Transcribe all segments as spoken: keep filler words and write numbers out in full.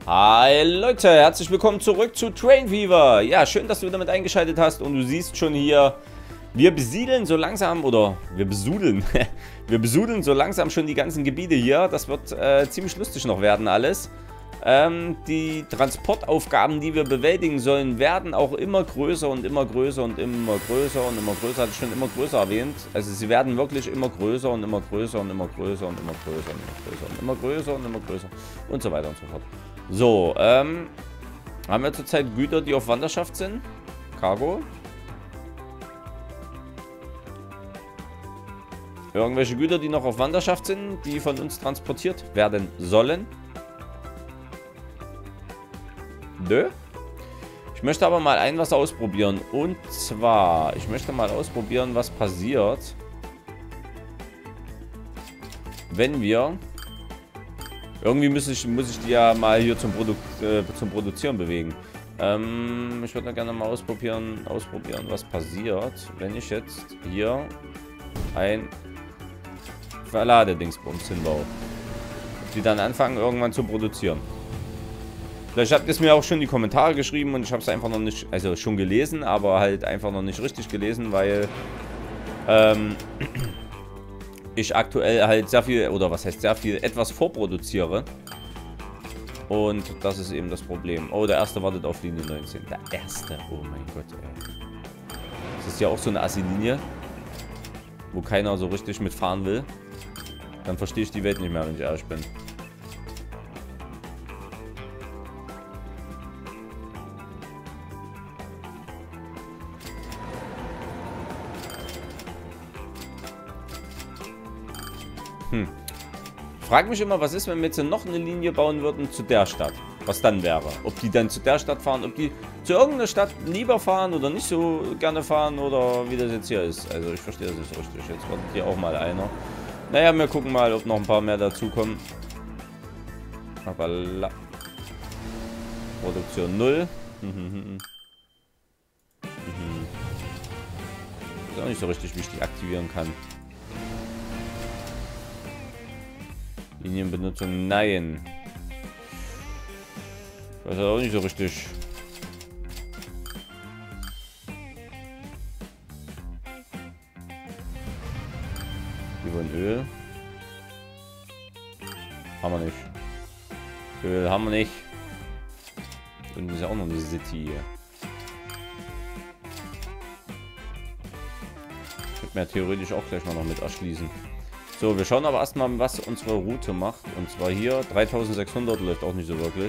Hi Leute, herzlich willkommen zurück zu Train Fever. Ja, schön, dass du wieder mit eingeschaltet hast und du siehst schon hier, wir besiedeln so langsam, oder wir besudeln, wir besudeln so langsam schon die ganzen Gebiete hier. Das wird äh, ziemlich lustig noch werden alles. Ähm, die Transportaufgaben, die wir bewältigen sollen, werden auch immer größer und immer größer und immer größer und immer größer, hatte ich schon immer größer erwähnt. Also sie werden wirklich immer größer und immer größer und immer größer und immer größer und immer größer und immer größer und immer größer und so weiter und so fort. So, ähm, haben wir zurzeit Güter, die auf Wanderschaft sind? Cargo. Irgendwelche Güter, die noch auf Wanderschaft sind, die von uns transportiert werden sollen? Nö. Ich möchte aber mal ein was ausprobieren. Und zwar, ich möchte mal ausprobieren, was passiert, wenn wir... Irgendwie muss ich, muss ich die ja mal hier zum, Produ äh, zum Produzieren bewegen. Ähm, ich würde gerne mal ausprobieren, ausprobieren, was passiert, wenn ich jetzt hier ein Verladedingsbums hinbaue. Die dann anfangen, irgendwann zu produzieren. Vielleicht habt ihr es mir auch schon in die Kommentare geschrieben und ich habe es einfach noch nicht, also schon gelesen, aber halt einfach noch nicht richtig gelesen, weil ähm, ich aktuell halt sehr viel, oder was heißt sehr viel, etwas vorproduziere. Und das ist eben das Problem. Oh, der erste wartet auf Linie neunzehn. Der erste, oh mein Gott, ey. Das ist ja auch so eine Assi-Linie, wo keiner so richtig mitfahren will. Dann verstehe ich die Welt nicht mehr, wenn ich ehrlich bin. Hm. Ich frage mich immer, was ist, wenn wir jetzt noch eine Linie bauen würden zu der Stadt? Was dann wäre? Ob die dann zu der Stadt fahren, ob die zu irgendeiner Stadt lieber fahren oder nicht so gerne fahren oder wie das jetzt hier ist. Also ich verstehe das nicht so richtig. Jetzt wartet hier auch mal einer. Naja, wir gucken mal, ob noch ein paar mehr dazukommen. Aber la Produktion null. Ist auch nicht so richtig, wie ich die aktivieren kann. Linienbenutzung, nein. Das ist auch nicht so richtig. Wir wollen Öl. Haben wir nicht. Öl haben wir nicht. Und ist ja auch noch eine City hier. Ich könnte mir theoretisch auch gleich mal noch mit erschließen. So, wir schauen aber erstmal, was unsere Route macht. Und zwar hier, dreitausendsechshundert läuft auch nicht so wirklich.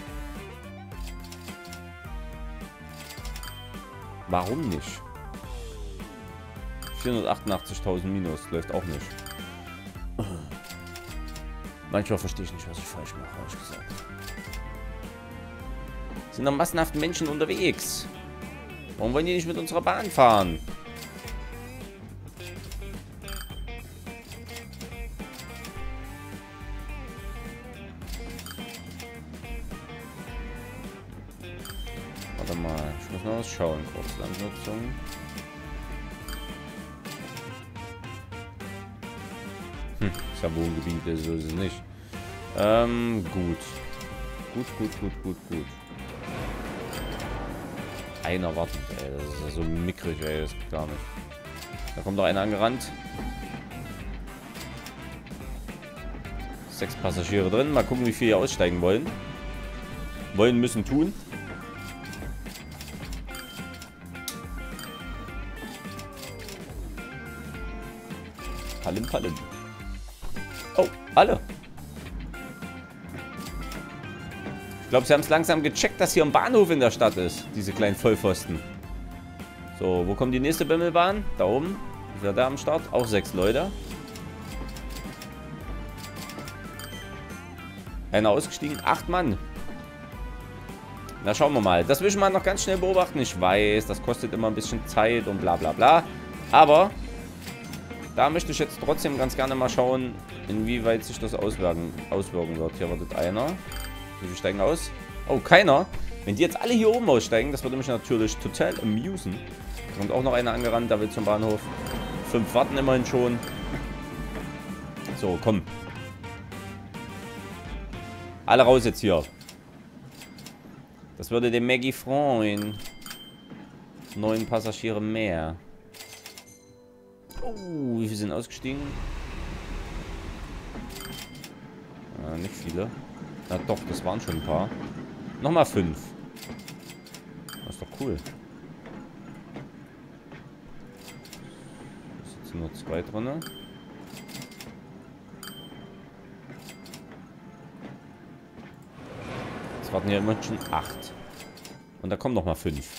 Warum nicht? vierhundertachtundachtzigtausend minus, läuft auch nicht. Manchmal verstehe ich nicht, was ich falsch mache, habe ich gesagt. Sind noch massenhaft Menschen unterwegs. Warum wollen die nicht mit unserer Bahn fahren? Warte mal, ich muss noch was schauen. Kurz Landnutzung. Hm, ist ja Wohngebiet, so ist es nicht. Ähm, gut. Gut, gut, gut, gut, gut. Einer wartet, ey. Das ist ja so mickrig, ey. Das geht gar nicht. Da kommt noch einer angerannt. Sechs Passagiere drin. Mal gucken, wie viele hier aussteigen wollen. Wollen, müssen, tun. Palim, palim. Oh, alle. Ich glaube, sie haben es langsam gecheckt, dass hier ein Bahnhof in der Stadt ist. Diese kleinen Vollpfosten. So, wo kommt die nächste Bimmelbahn? Da oben. Ist ja da am Start. Auch sechs Leute. Einer ausgestiegen. Acht Mann. Na, schauen wir mal. Das will ich mal noch ganz schnell beobachten. Ich weiß, das kostet immer ein bisschen Zeit und bla bla bla. Aber da möchte ich jetzt trotzdem ganz gerne mal schauen, inwieweit sich das auswirken, auswirken wird. Hier wartet einer. Wie viele steigen aus? Oh, keiner. Wenn die jetzt alle hier oben aussteigen, das würde mich natürlich total amusen. Und auch noch einer angerannt, der will zum Bahnhof. Fünf warten immerhin schon. So, komm. Alle raus jetzt hier. Das würde dem Maggie freuen. Neun Passagiere mehr. Oh, wie viele sind ausgestiegen? Äh, nicht viele. Na doch, das waren schon ein paar. Nochmal fünf. Das ist doch cool. Es sitzen nur zwei drin. Jetzt warten hier immer schon acht. Und da kommen nochmal fünf.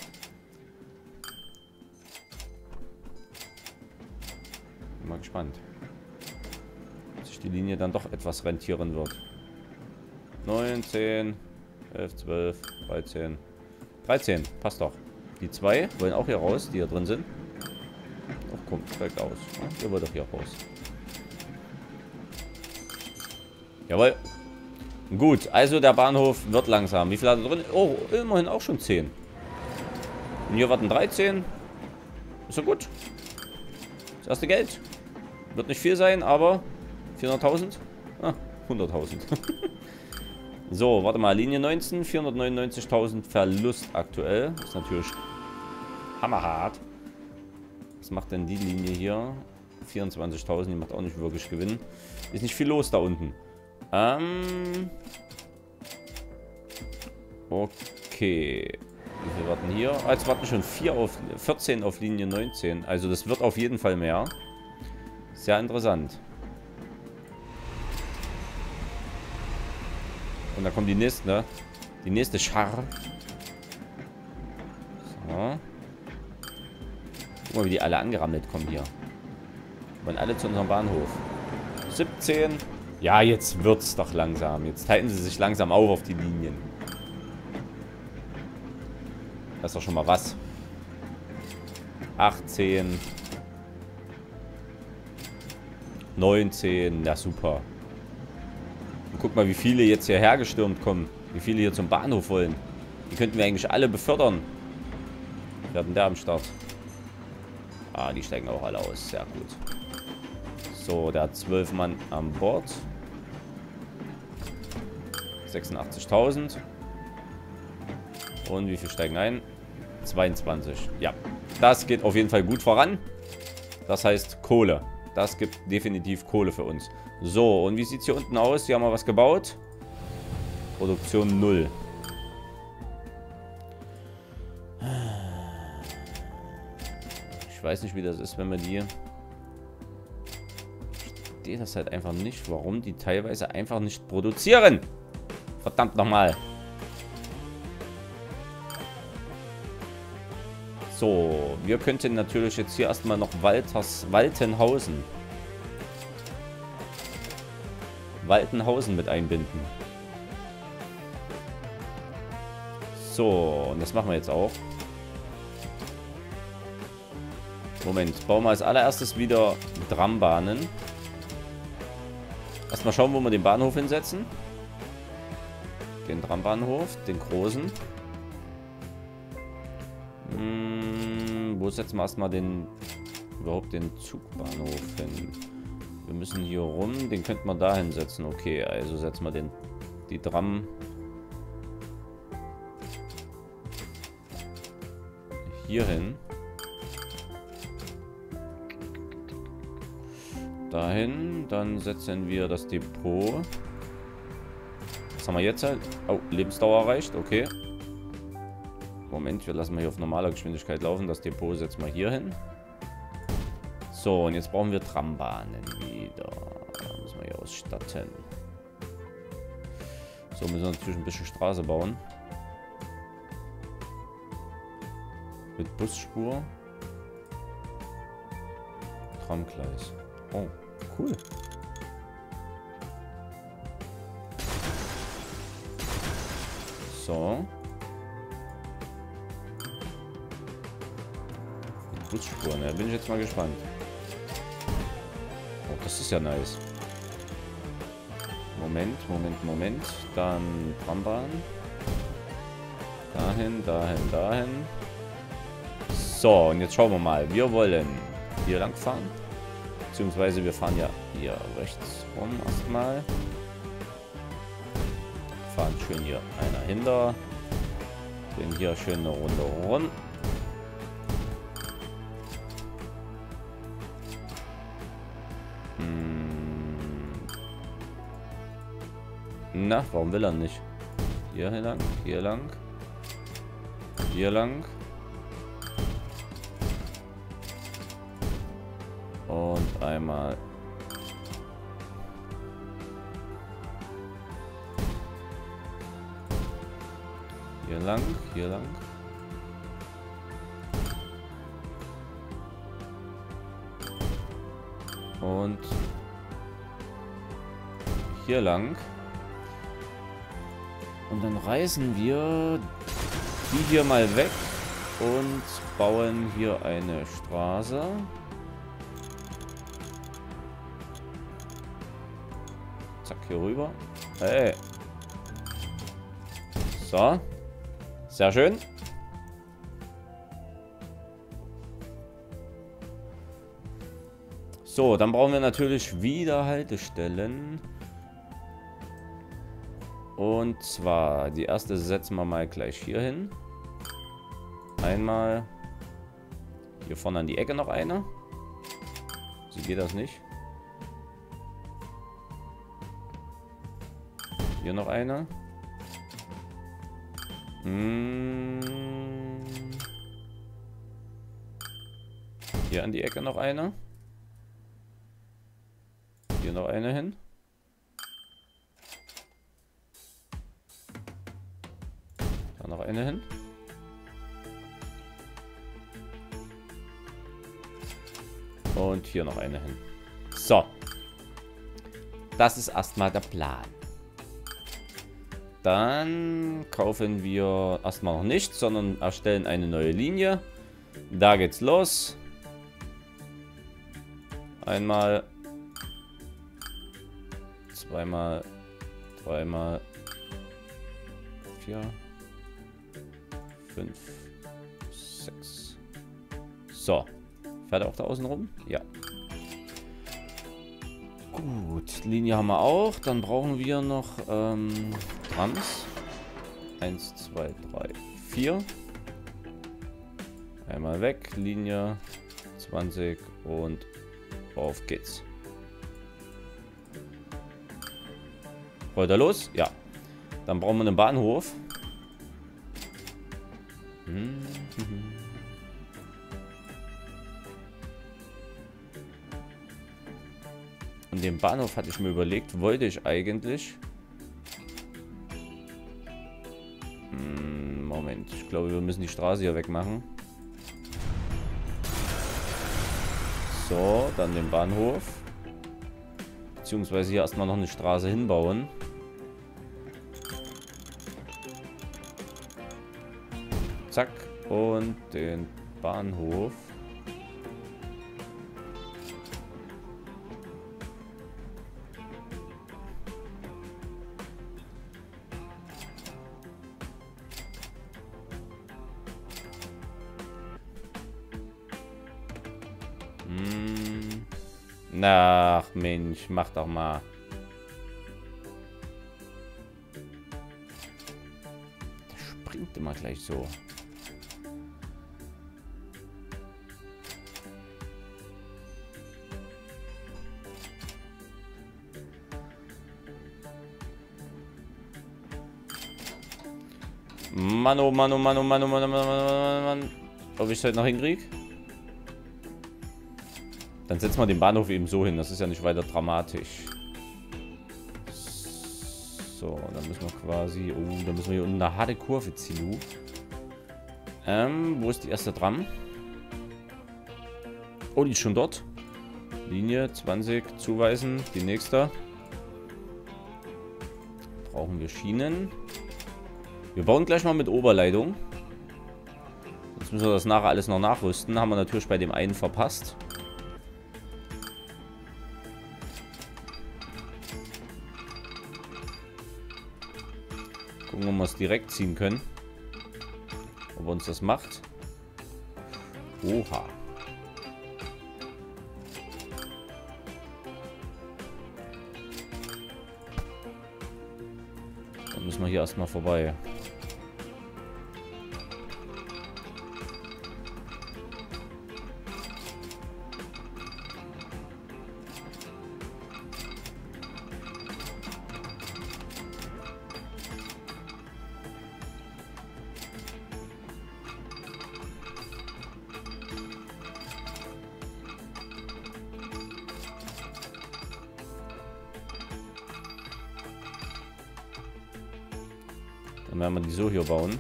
Bin mal gespannt. Ob sich die Linie dann doch etwas rentieren wird. neun, zehn, elf, zwölf, dreizehn. dreizehn, passt doch. Die zwei wollen auch hier raus, die hier drin sind. Ach komm, steigt aus. Ihr wollt doch hier raus. Jawohl. Gut, also der Bahnhof wird langsam. Wie viel hat er drin? Oh, immerhin auch schon zehn. Und hier warten dreizehn. Ist ja gut. Das erste Geld. Wird nicht viel sein, aber vierhunderttausend? Ah, hunderttausend. So, warte mal. Linie neunzehn, vierhundertneunundneunzigtausend Verlust aktuell. Das ist natürlich hammerhart. Was macht denn die Linie hier? vierundzwanzigtausend, die macht auch nicht wirklich Gewinn. Ist nicht viel los da unten. Ähm. Okay. Wie viel warten hier? Ah, jetzt warten schon vier auf, vierzehn auf Linie neunzehn. Also das wird auf jeden Fall mehr. Sehr interessant. Und da kommt die nächste, ne? Die nächste Schar. So. Guck mal, wie die alle angerammelt kommen hier. Wollen alle zu unserem Bahnhof. siebzehn. Ja, jetzt wird's doch langsam. Jetzt teilen sie sich langsam auf auf die Linien. Das ist doch schon mal was. achtzehn. neunzehn. Na super. Und guck mal, wie viele jetzt hierher gestürmt kommen. Wie viele hier zum Bahnhof wollen. Die könnten wir eigentlich alle befördern. Wir hatten der am Start. Ah, die steigen auch alle aus. Sehr gut. So, der hat zwölf Mann an Bord. sechsundachtzigtausend. Und wie viel steigen ein? zweiundzwanzig. Ja, das geht auf jeden Fall gut voran. Das heißt Kohle. Das gibt definitiv Kohle für uns. So, und wie sieht es hier unten aus? Hier haben wir was gebaut. Produktion null. Ich weiß nicht, wie das ist, wenn wir die... Ich verstehe das halt einfach nicht, warum die teilweise einfach nicht produzieren. Verdammt nochmal. So, wir könnten natürlich jetzt hier erstmal noch Walters, Waltenhausen. Waltenhausen mit einbinden. So, und das machen wir jetzt auch. Moment, bauen wir als allererstes wieder Trambahnen. Erstmal schauen, wo wir den Bahnhof hinsetzen. Den Trambahnhof, den großen. Hm, wo setzen wir erstmal den überhaupt den Zugbahnhof hin? Wir müssen hier rum, den könnten wir da hinsetzen. Okay, also setzen wir den die Tram hier hin. Dahin, dann setzen wir das Depot. Was haben wir jetzt halt? Oh, Lebensdauer erreicht, okay. Moment, wir lassen mal hier auf normaler Geschwindigkeit laufen. Das Depot setzen wir hier hin. So, und jetzt brauchen wir Trambahnen wieder. Da müssen wir hier ausstatten. So, müssen wir natürlich ein bisschen Straße bauen. Mit Busspur. Tramgleis. Oh, cool. So. Mit Busspuren, da bin ich jetzt mal gespannt. Oh, das ist ja nice. Moment, Moment, Moment. Dann Trambahn. Dahin, dahin, dahin. So, und jetzt schauen wir mal. Wir wollen hier lang fahren. Beziehungsweise wir fahren ja hier rechts rum erstmal. Fahren schön hier einer hinter. Drehen hier schön eine Runde rund. Hm. Na, warum will er nicht? Hier lang, hier lang. Hier lang. Und einmal. Hier lang, hier lang. Und hier lang. Und dann reißen wir die hier mal weg und bauen hier eine Straße. Zack, hier rüber. Hey. So. Sehr schön. So, dann brauchen wir natürlich wieder Haltestellen. Und zwar, die erste setzen wir mal gleich hier hin. Einmal. Hier vorne an die Ecke noch eine. So geht das nicht. Hier noch eine. Hm. Hier an die Ecke noch eine. Hier noch eine hin. Da noch eine hin. Und hier noch eine hin. So. Das ist erstmal der Plan. Dann kaufen wir erstmal noch nichts, sondern erstellen eine neue Linie. Da geht's los. Einmal. Zweimal. Dreimal. Vier. Fünf. Sechs. So. Fährt er auch da außen rum? Ja. Gut, Linie haben wir auch. Dann brauchen wir noch ähm, Trams. Eins, zwei, drei, vier. Einmal weg. Linie zwanzig und auf geht's. Wollt ihr los? Ja. Dann brauchen wir einen Bahnhof. Hm. Und den Bahnhof hatte ich mir überlegt, wollte ich eigentlich. Hm, Moment, ich glaube, wir müssen die Straße hier wegmachen. So, dann den Bahnhof. Beziehungsweise hier erstmal noch eine Straße hinbauen. Zack. Und den Bahnhof. Hm. Ach Mensch, mach doch mal. Der springt immer gleich so. Mann, oh Mann, oh Mann, oh Mann, oh Mann, oh Mann, oh Mann, oh Mann. Ob ich es heute noch hinkriege? Dann setzen wir den Bahnhof eben so hin. Das ist ja nicht weiter dramatisch. So, dann müssen wir quasi... Oh, dann müssen wir hier unten eine harte Kurve ziehen. Ähm, wo ist die erste Tram? Oh, die ist schon dort. Linie zwanzig zuweisen. Die nächste. Brauchen wir Schienen. Wir bauen gleich mal mit Oberleitung. Jetzt müssen wir das nachher alles noch nachrüsten. Haben wir natürlich bei dem einen verpasst. Gucken, ob wir es direkt ziehen können. Ob er uns das macht. Oha. Dann müssen wir hier erstmal vorbei. Dann werden wir die so hier bauen.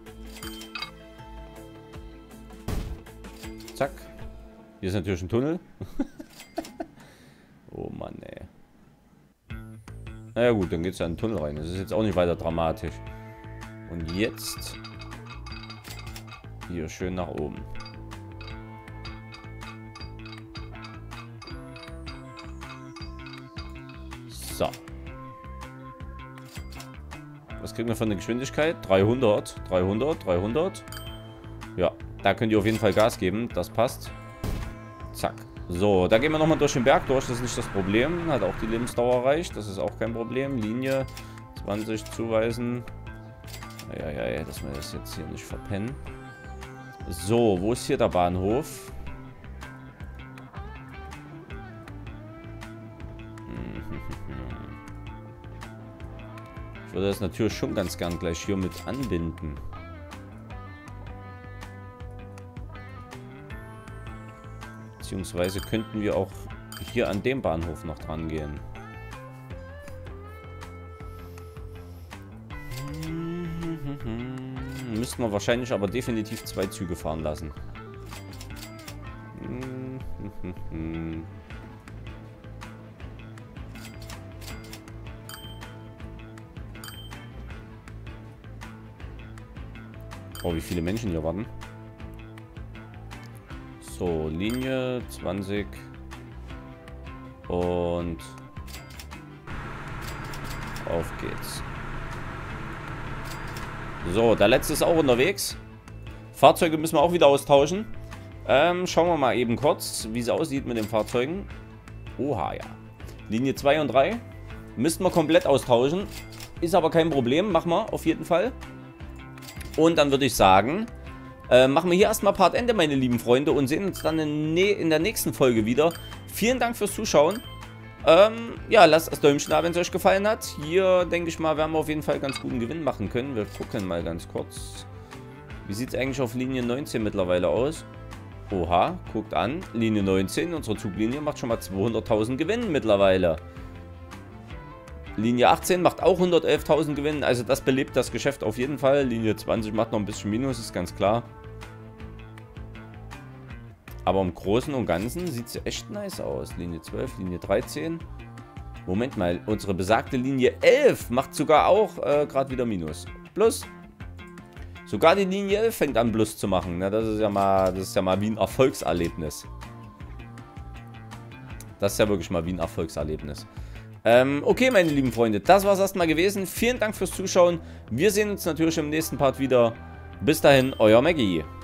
Zack. Hier ist natürlich ein Tunnel. Oh Mann, ey. Naja gut, dann geht es ja in den Tunnel rein. Das ist jetzt auch nicht weiter dramatisch. Und jetzt hier schön nach oben. So. Was kriegen wir von der Geschwindigkeit? dreihundert, dreihundert, dreihundert. Ja, da könnt ihr auf jeden Fall Gas geben. Das passt. Zack. So, da gehen wir nochmal durch den Berg durch. Das ist nicht das Problem. Hat auch die Lebensdauer erreicht. Das ist auch kein Problem. Linie zwanzig zuweisen. Ja, ja, ja, dass wir das jetzt hier nicht verpennen. So, wo ist hier der Bahnhof? Ich würde das natürlich schon ganz gern gleich hier mit anbinden. Beziehungsweise könnten wir auch hier an dem Bahnhof noch dran gehen. Müssten wir wahrscheinlich aber definitiv zwei Züge fahren lassen. Oh, wie viele Menschen hier warten. So, Linie zwanzig. Und auf geht's. So, der letzte ist auch unterwegs. Fahrzeuge müssen wir auch wieder austauschen. Ähm, schauen wir mal eben kurz, wie es aussieht mit den Fahrzeugen. Oha, ja. Linie zwei und drei. Müssten wir komplett austauschen. Ist aber kein Problem. Machen wir auf jeden Fall. Und dann würde ich sagen, äh, machen wir hier erstmal Part Ende, meine lieben Freunde. Und sehen uns dann in, ne in der nächsten Folge wieder. Vielen Dank fürs Zuschauen. Ähm, ja, lasst das Däumchen da, wenn es euch gefallen hat. Hier, denke ich mal, werden wir auf jeden Fall ganz guten Gewinn machen können. Wir gucken mal ganz kurz. Wie sieht es eigentlich auf Linie neunzehn mittlerweile aus? Oha, guckt an. Linie neunzehn, unsere Zuglinie, macht schon mal zweihunderttausend Gewinn mittlerweile. Linie achtzehn macht auch hundertelftausend Gewinn. Also das belebt das Geschäft auf jeden Fall. Linie zwanzig macht noch ein bisschen Minus, ist ganz klar. Aber im Großen und Ganzen sieht sie echt nice aus. Linie zwölf, Linie dreizehn. Moment mal, unsere besagte Linie elf macht sogar auch äh, gerade wieder Minus. Plus. Sogar die Linie elf fängt an Plus zu machen. Na, das ist ja mal, das ist ja mal wie ein Erfolgserlebnis. Das ist ja wirklich mal wie ein Erfolgserlebnis. Ähm, okay, meine lieben Freunde, das war es erstmal gewesen. Vielen Dank fürs Zuschauen. Wir sehen uns natürlich im nächsten Part wieder. Bis dahin, euer Maggie.